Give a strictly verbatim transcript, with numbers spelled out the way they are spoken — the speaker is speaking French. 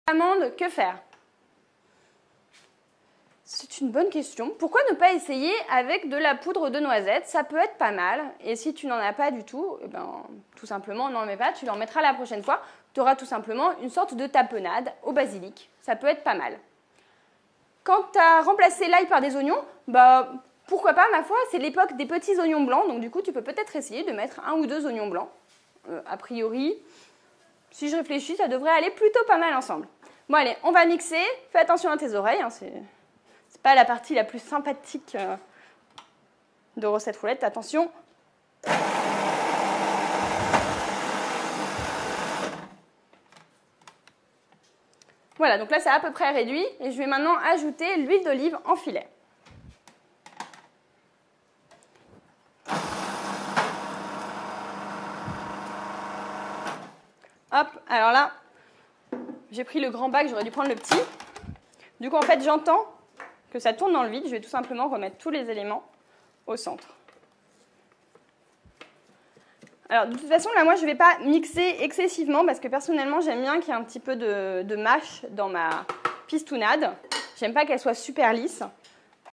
Amande, que faire? C'est une bonne question. Pourquoi ne pas essayer avec de la poudre de noisette? Ça peut être pas mal. Et si tu n'en as pas du tout, eh ben, tout simplement, n'en mets pas. Tu l'en mettras la prochaine fois. Tu auras tout simplement une sorte de tapenade au basilic. Ça peut être pas mal. Quand tu as remplacé l'ail par des oignons, bah, pourquoi pas, ma foi, c'est l'époque des petits oignons blancs. Donc du coup, tu peux peut-être essayer de mettre un ou deux oignons blancs. Euh, a priori, si je réfléchis, ça devrait aller plutôt pas mal ensemble. Bon, allez, on va mixer. Fais attention à tes oreilles, hein, c'est... C'est pas la partie la plus sympathique de recette roulette. Attention. Voilà, donc là c'est à peu près réduit. Et je vais maintenant ajouter l'huile d'olive en filet. Hop, alors là, j'ai pris le grand bac, j'aurais dû prendre le petit. Du coup, en fait, j'entends que ça tourne dans le vide, je vais tout simplement remettre tous les éléments au centre. Alors, de toute façon, là, moi, je ne vais pas mixer excessivement parce que personnellement, j'aime bien qu'il y ait un petit peu de, de mâche dans ma pistounade. J'aime pas qu'elle soit super lisse.